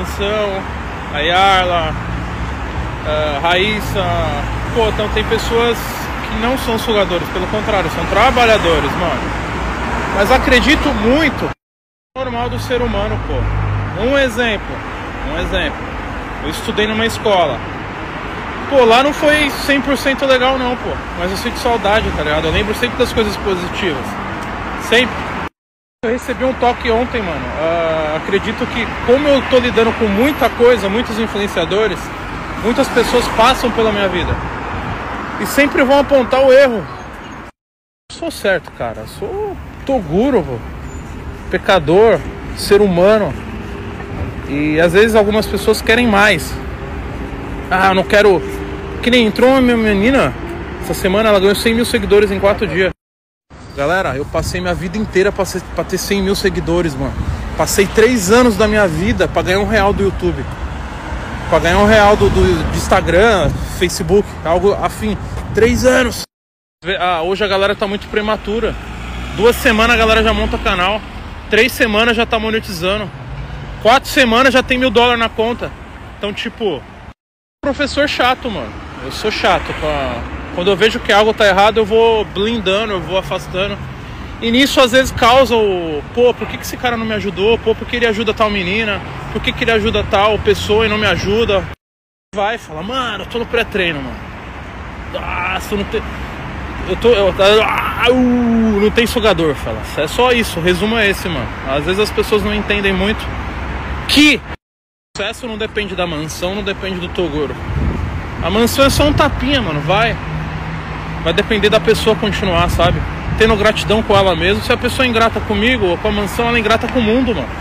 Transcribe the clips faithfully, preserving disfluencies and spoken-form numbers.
Mansão, a Yarla, a Raíssa. Pô, então tem pessoas que não são sugadores, pelo contrário, são trabalhadores, mano. Mas acredito muito no normal do ser humano, pô. Um exemplo, um exemplo. Eu estudei numa escola. Pô, lá não foi cem por cento legal não, pô. Mas eu sinto saudade, tá ligado? Eu lembro sempre das coisas positivas. Sempre. Eu recebi um toque ontem, mano. Uh, acredito que, como eu tô lidando com muita coisa, muitos influenciadores, muitas pessoas passam pela minha vida e sempre vão apontar o erro. Eu sou certo, cara. Eu sou Toguro, pô. Pecador, ser humano. E às vezes algumas pessoas querem mais. Ah, eu não quero... Que nem entrou uma minha menina, essa semana ela ganhou cem mil seguidores em quatro dias. Galera, eu passei minha vida inteira pra, ser, pra ter cem mil seguidores, mano. Passei três anos da minha vida pra ganhar um real do YouTube. Pra ganhar um real do, do, do Instagram, Facebook, algo afim. Três anos. Ah, hoje a galera tá muito prematura. Duas semanas a galera já monta canal. Três semanas já tá monetizando. Quatro semanas já tem mil dólares na conta. Então, tipo, professor chato, mano. Eu sou chato com a... Quando eu vejo que algo tá errado, eu vou blindando, eu vou afastando. E nisso, às vezes, causa o... Pô, por que que esse cara não me ajudou? Pô, por que ele ajuda tal menina? Por que que ele ajuda tal pessoa e não me ajuda? Vai, fala, mano, eu tô no pré-treino, mano. Nossa, eu não tenho... Eu tô... Eu... Ah, uh, não tem sugador, fala. É só isso, o resumo é esse, mano. Às vezes as pessoas não entendem muito que o sucesso não depende da mansão, não depende do Toguro. A mansão é só um tapinha, mano, vai... Vai depender da pessoa continuar, sabe? Tendo gratidão com ela mesmo. Se a pessoa é ingrata comigo ou com a mansão, ela é ingrata com o mundo, mano.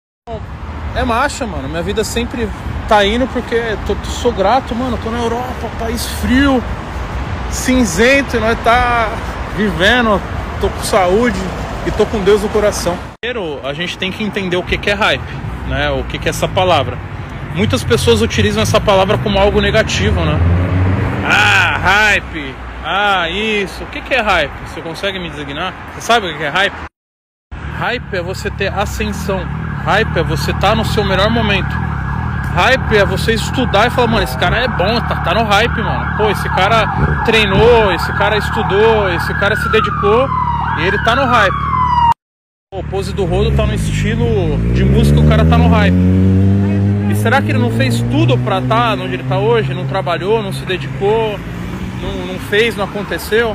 É marcha, mano. Minha vida sempre tá indo porque tô, tô, sou grato, mano. Tô na Europa, país frio, cinzento, e nós tá vivendo. Tô com saúde e tô com Deus no coração. Primeiro, a gente tem que entender o que que é hype, né? O que que é essa palavra. Muitas pessoas utilizam essa palavra como algo negativo, né? Ah, hype... Ah, isso. O que que é hype? Você consegue me designar? Você sabe o que é hype? Hype é você ter ascensão. Hype é você estar no seu melhor momento. Hype é você estudar e falar, mano, esse cara é bom, tá, tá no hype, mano. Pô, esse cara treinou, esse cara estudou, esse cara se dedicou e ele tá no hype. O Pose do Rodo tá no estilo de música, o cara tá no hype. E será que ele não fez tudo pra estar onde ele tá hoje? Não trabalhou, não se dedicou? Não, não fez, não aconteceu.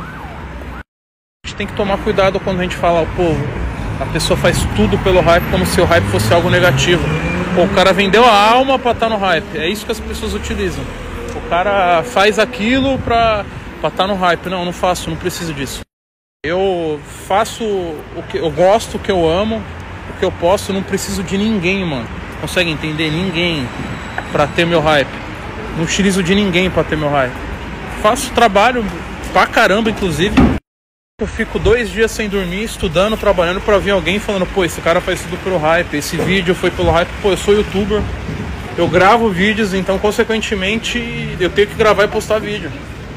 A gente tem que tomar cuidado quando a gente fala ao povo. A pessoa faz tudo pelo hype como se o hype fosse algo negativo. Pô, o cara vendeu a alma pra estar no hype. É isso que as pessoas utilizam. O cara faz aquilo pra pra estar no hype. Não, não faço, não preciso disso. Eu faço o que eu gosto, o que eu amo, o que eu posso. Não preciso de ninguém, mano. Consegue entender? Ninguém pra ter meu hype. Não utilizo de ninguém pra ter meu hype. Faço trabalho pra caramba, inclusive. Eu fico dois dias sem dormir, estudando, trabalhando pra vir alguém falando, pô, esse cara faz tudo pelo hype, esse vídeo foi pelo hype. Pô, eu sou youtuber, eu gravo vídeos, então consequentemente eu tenho que gravar e postar vídeo.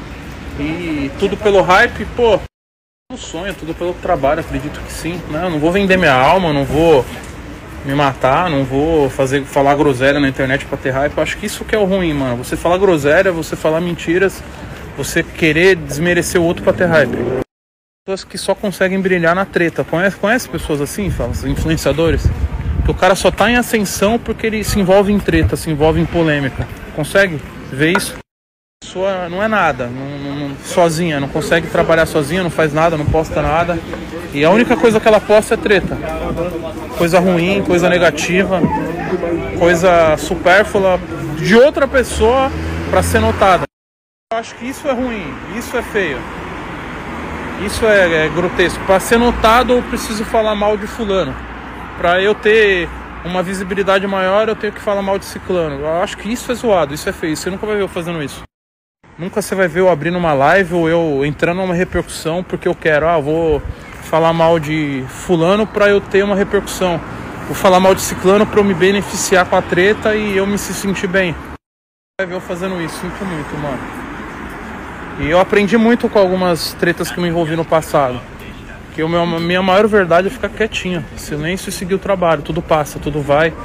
E tudo pelo hype, pô, um sonho, tudo pelo trabalho, acredito que sim, né? Eu não vou vender minha alma, não vou me matar, não vou fazer, falar groselha na internet pra ter hype. Eu acho que isso que é o ruim, mano. Você falar groselha, você falar mentiras, você querer desmerecer o outro pra ter hype. Pessoas que só conseguem brilhar na treta. Conhece, conhece pessoas assim, fala, influenciadores? Que o cara só tá em ascensão porque ele se envolve em treta, se envolve em polêmica. Consegue ver isso? A pessoa não é nada, não, não, sozinha, não consegue trabalhar sozinha, não faz nada, não posta nada. E a única coisa que ela posta é treta. Coisa ruim, coisa negativa, coisa supérflua de outra pessoa pra ser notada. Eu acho que isso é ruim, isso é feio, isso é, é grotesco. Para ser notado eu preciso falar mal de fulano. Para eu ter uma visibilidade maior eu tenho que falar mal de ciclano. Eu acho que isso é zoado, isso é feio. Você nunca vai ver eu fazendo isso. Nunca você vai ver eu abrindo uma live ou eu entrando numa repercussão porque eu quero, ah, vou falar mal de fulano para eu ter uma repercussão. Vou falar mal de ciclano para eu me beneficiar com a treta e eu me se sentir bem. Vai ver eu fazendo isso, sinto muito, mano. E eu aprendi muito com algumas tretas que eu me envolvi no passado. Que a minha maior verdade é ficar quietinho, silêncio e seguir o trabalho. Tudo passa, tudo vai.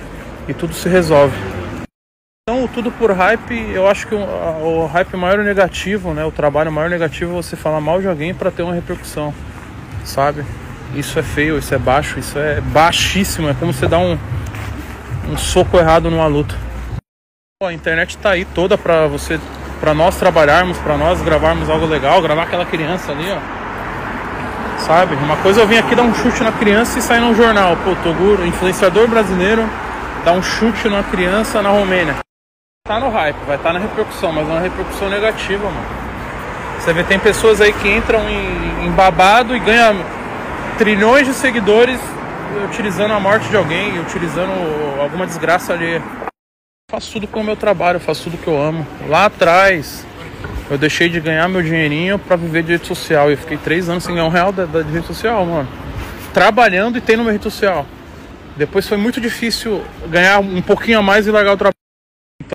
e tudo se resolve. Então, tudo por hype. Eu acho que o, o hype maior negativo, né? O trabalho maior negativo é você falar mal de alguém para ter uma repercussão, sabe? Isso é feio, isso é baixo, isso é baixíssimo. É como você dar um, um soco errado numa luta. Pô, a internet tá aí toda pra você, pra nós trabalharmos, pra nós gravarmos algo legal, gravar aquela criança ali, ó. Sabe? Uma coisa é eu vim aqui dar um chute na criança e sair no jornal. Pô, Toguro, influenciador brasileiro, dá um chute numa criança na Romênia. Tá no hype, vai estar tá na repercussão, mas é uma repercussão negativa, mano. Você vê, tem pessoas aí que entram em, em babado e ganham trilhões de seguidores utilizando a morte de alguém, utilizando alguma desgraça ali. Eu faço tudo com o meu trabalho, eu faço tudo que eu amo. Lá atrás, eu deixei de ganhar meu dinheirinho pra viver de rede social. E eu fiquei três anos sem ganhar um real da, da, de rede social, mano. Trabalhando e tendo uma rede social. Depois foi muito difícil ganhar um pouquinho a mais e largar o trabalho.